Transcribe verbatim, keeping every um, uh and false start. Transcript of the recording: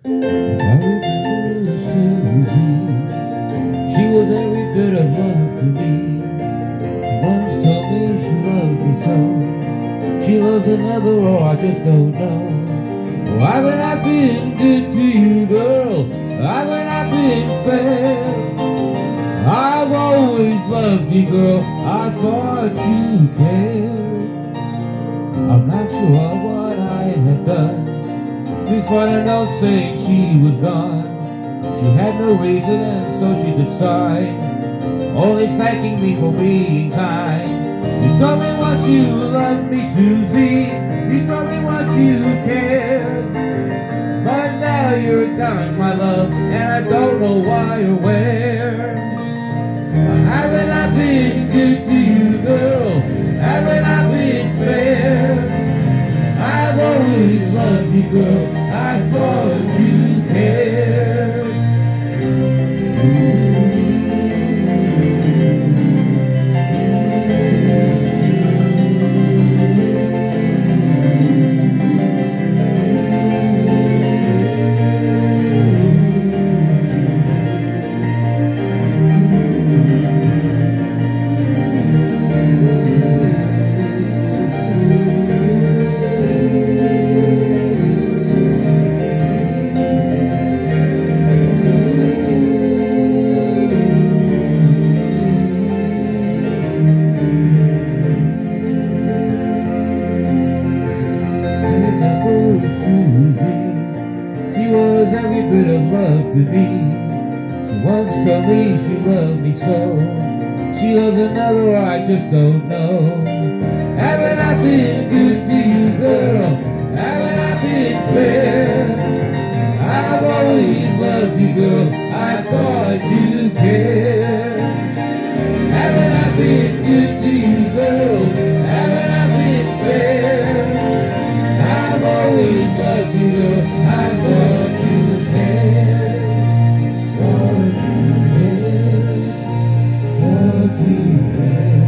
I remember Susie. She was every bit of love to me. She once told me she loved me so. She loves another, or I just don't know. Haven't I been good to you, girl? Haven't I been fair? I've always loved you, girl. I thought you cared. I'm not sure what I had done to find a note saying she was gone. She had no reason, and so she decided, only thanking me for being kind. You told me once you loved me, Susie. You told me once you cared. But now you're gone, my love, and I don't know why or where. Haven't I been good to you, girl? Haven't I been fair? I've always loved you, girl. I thought you cared. She was every bit of love to me. She once told me she loved me so. She loves another, I just don't know. Haven't I been good to you, girl? Haven't I been fair? I've always loved you, girl. I thought you cared. Haven't I been good to you, girl? Haven't I been fair? I've always loved you, girl. I thought you cared. Thought you cared. Thought you cared.